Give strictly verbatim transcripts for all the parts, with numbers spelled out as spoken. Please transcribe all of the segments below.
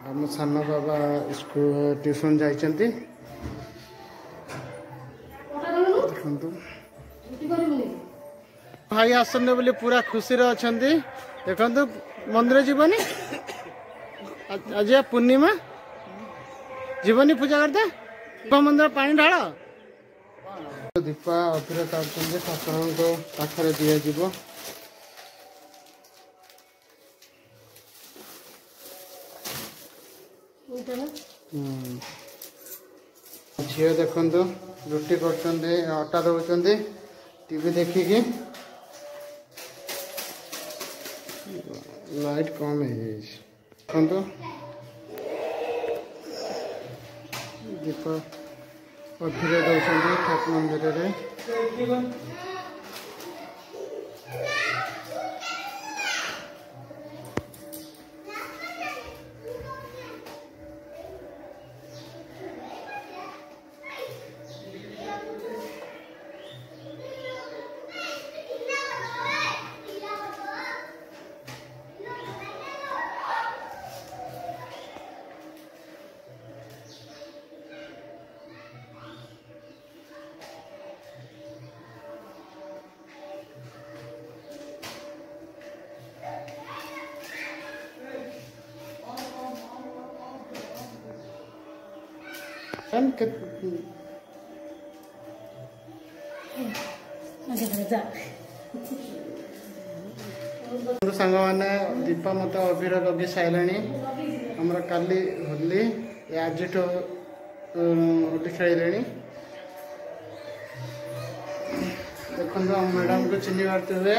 आम सान बाबा school tuition जाइछन्ति देखंतु भाई आसन बोली पूरा खुशी रे अछन्ति देखंतु मंदिर जीवनी आज पूर्णिमा जीवनी पूजा करते शिव मंदिर पानी ढाल दीपा अभिर काटुछन्ति ठाकुर पाखरे दिया जीव झील देखु रुटी कर अटा दौरान टीवी देखिकी लाइट कम है देखु दीप अभिर दौरान ठाकुर मंदिर रे सांग मैंने दीपा मत अभिर लगे सारे आमर काली होली आज होली खेले देखो मैडम को चिन्ह पार्थे हुए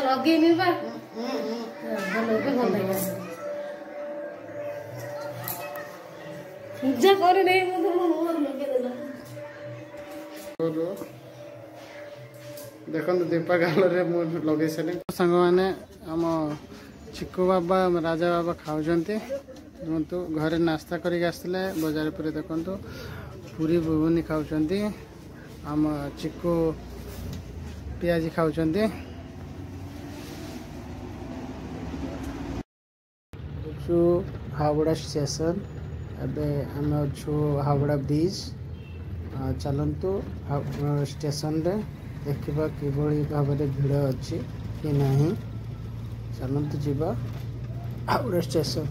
पूजा करे नहीं देखो दीपा गाल लगे सारे सांग मैंने आम चिकू बाबा राजा बाबा खाऊँ देखु घरे नास्ता करके आसते बजार पर देखु पूरी बुबुनी खाऊँ आम चिकू पियाजी खाऊँ हावड़ा स्टेशन एबे आम अच्छु हावड़ा ब्रिज चलतु स्टेशन रे देखा कि भाव में भिड़ अच्छी कि नहीं चलतु जीवा हावड़ा स्टेशन।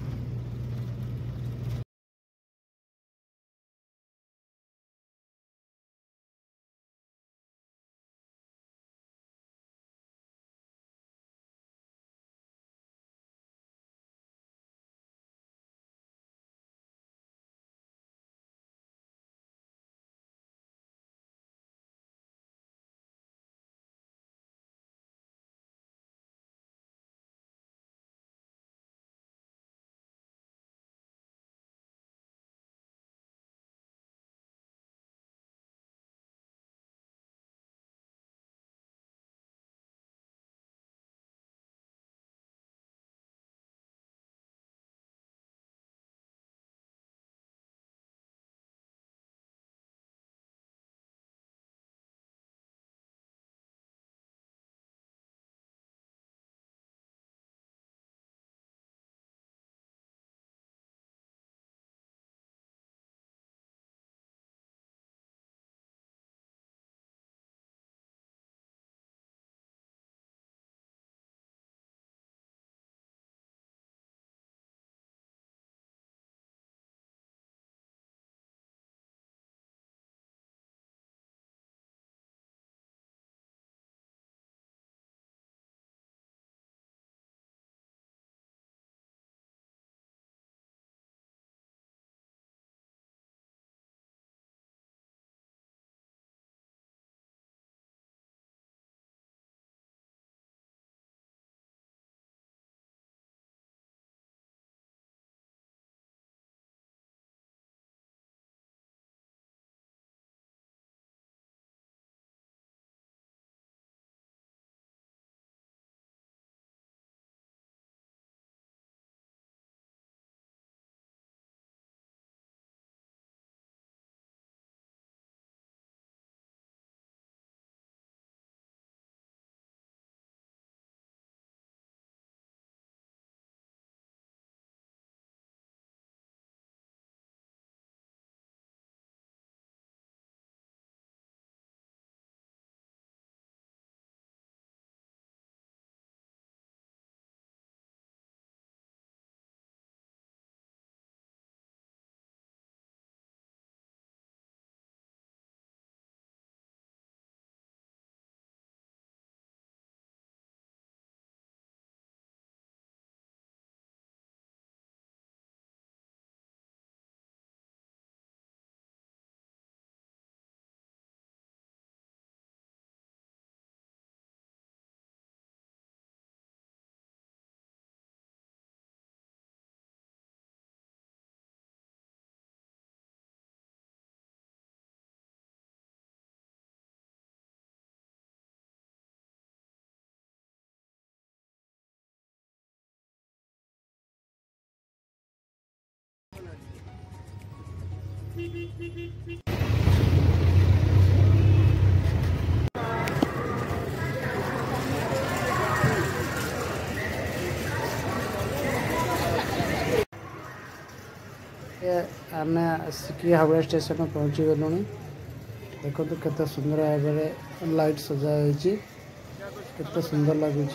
आम आसिक हावड़ा स्टेशन पहुँची गलु। देखो तो केते सुंदर भाव में लाइट सजा होती केते सुंदर लगुच।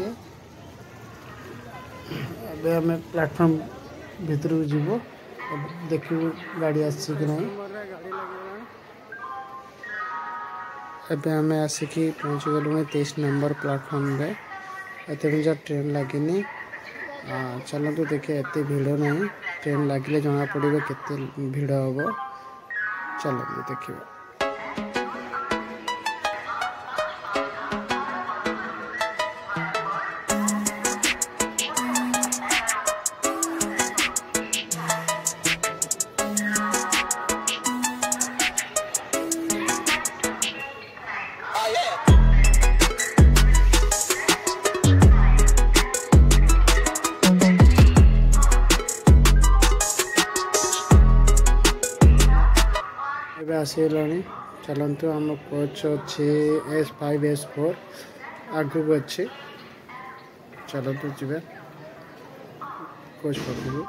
अब आम प्लेटफॉर्म भितर को जीव देखू गाड़ी आसी कि नहीं। एबे आम आसिक पहुँची गलु तेईस नंबर प्लेटफॉर्म रे। एत ट्रेन लगे चलतु देखिए एत भिड़ ना ट्रेन लगे जना पड़े केते भिड़ हम। चलतु देखिए आसगलानी। चलतु आम कोच अच्छे एस फाइव एस फोर आगू अच्छे। चलतु जी कोच पाखु।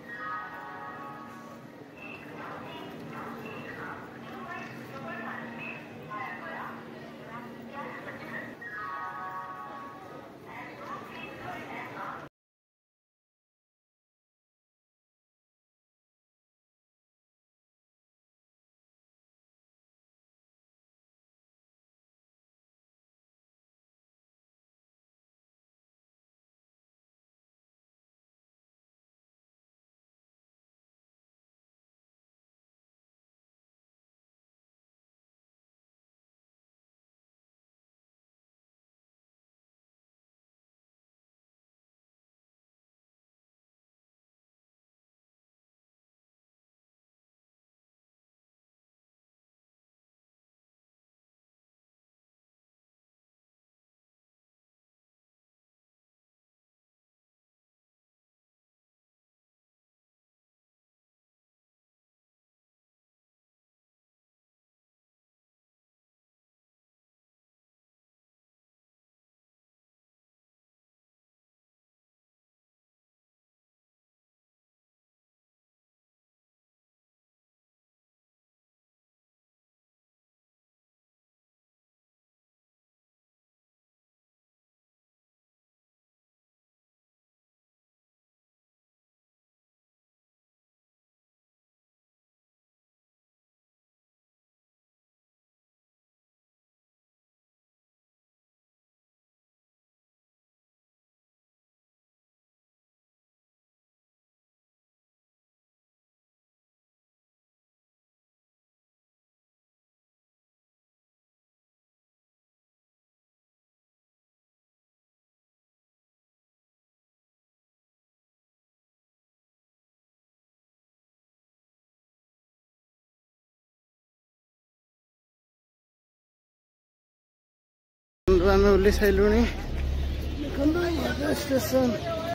आम ओल्ली सारू स्टेशन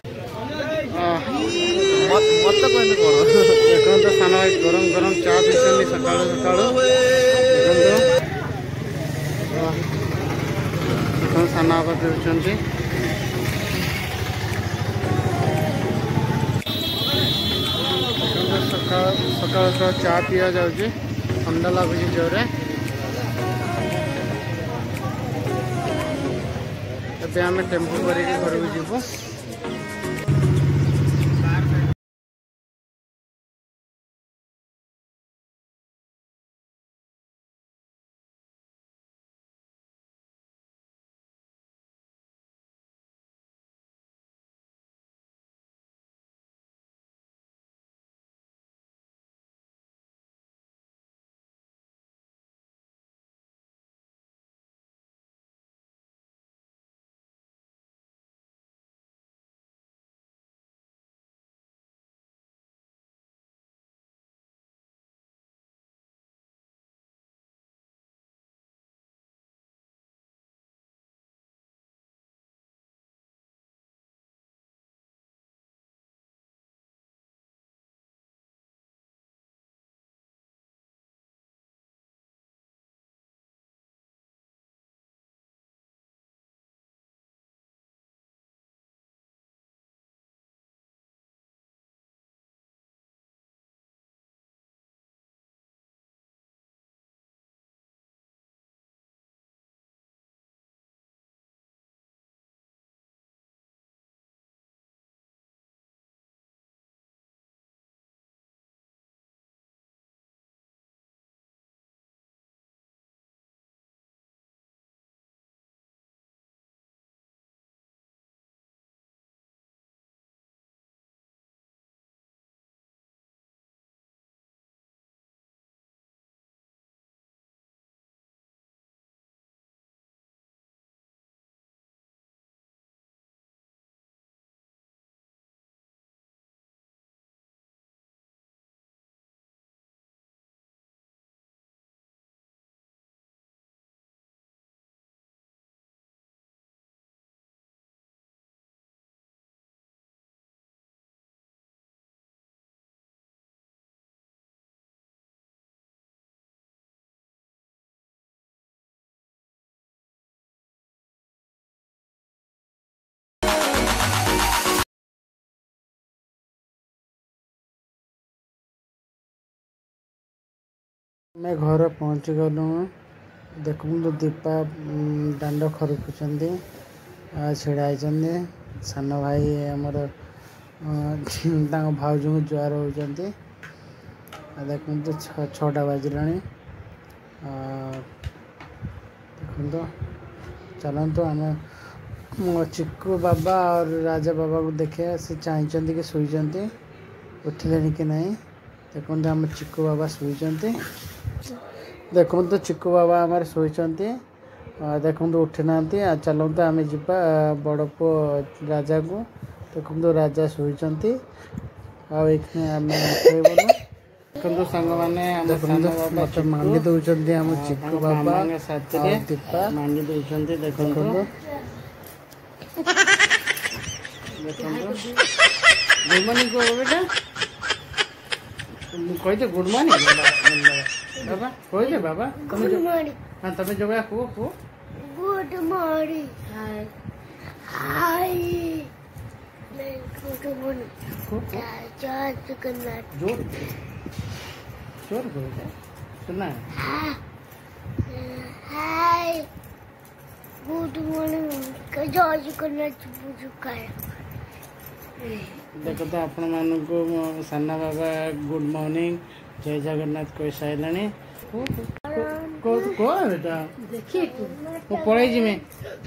देखो तो सान भाई गरम गरम चा पीछे सका सका देखो सान आप पीछे सका सका चा पी जाऊँगी ठंडा लगुच जोरे। ଏବେ ଆମେ ଟେମ୍ପୁ କରିକି ଘରକୁ ଯିବୁ। ଆମେ ଘରେ ପହଞ୍ଚି ଗଲୁ। ଦେଖନ୍ତୁ ଦୀପା ଦାଣ୍ଡ ଖରୁକୁଛନ୍ତି, ଛିଡ଼ା ହେଇଛନ୍ତି। ସାନ ଭାଇ ଆମର ତାଙ୍କ ଭାଉଜଙ୍କୁ ଜୁହାର ହେଉଛନ୍ତି। ଦେଖନ୍ତୁ ଛଅଟା ବାଜିଲାଣି। ଦେଖନ୍ତୁ ଚାଲନ୍ତୁ ଆମେ चिक्कू बाबा और राजा बाबा को देखे से चाहते कि शोचती उठिले कि नहीं। देखो आम चिक्कू बाबा शोचती। देखो तो चिक्कू बाबा आम शोचती। देखो उठी ना। चलते आम जा बड़ पु राजा को। देखो राजा शोचती आम देखो सांग मैंने मत मांगी दौरान आम चिक्कू बाबा दीपा मांगी दौरान। देखो गुड मॉर्निंग को बेटा कहते गुड मॉर्निंग बाबा कहते बाबा तुम हाँ तुम जो को को good morning hi hi good morning जय जगन्नाथ जोर जोर बोलो सुना हाय गुड मॉर्निंग जय जगन्नाथ बुझुकाय। देखो तो आपण मान को साना बाबा गुड मॉर्निंग जय जगन्नाथ कह सारे कह बेटा वो पढ़े जी में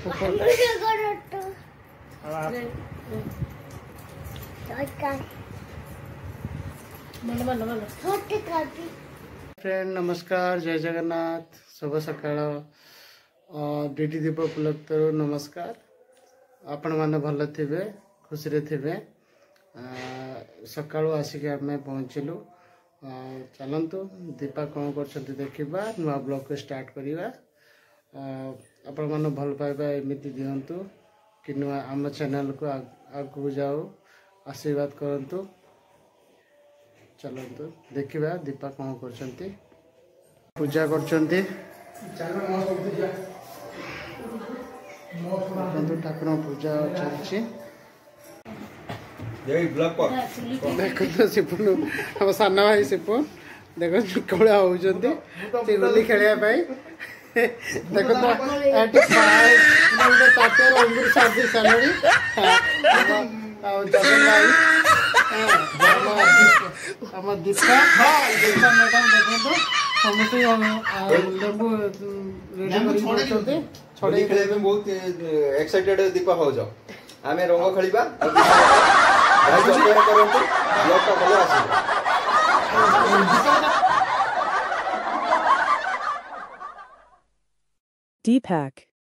फ्रेंड नमस्कार जय जगन्नाथ शुभ सकाळ डीटी दीप उपलब्ध नमस्कार। आपण मैंने भल थे खुशी थे सकाळु आसिक आम पहुँचलु। चलतु दीपा कौन कर देखा नुआ ब्लॉग को स्टार्ट करवा। आपण मैंने भल पाइबा एमती दिंतु कि नुआ आम चैनल को आगू जाओ आशीर्वाद करंतु। चलतु देखा दीपा कौन कर पूजा कर ठाकुर पूजा चलती। देखो तो सिपुन हम सान भाई सिपुन देखो कौन होली खेलवाई। देखो तो अंगूर साथी सारी जगन भाई आम दीपा दीपा मैडम देखो समस्त लेबू रेडी होली खेले में बहुत एक्साइटेड दीपा हो जाओ आम रंग खेलिबा Deepak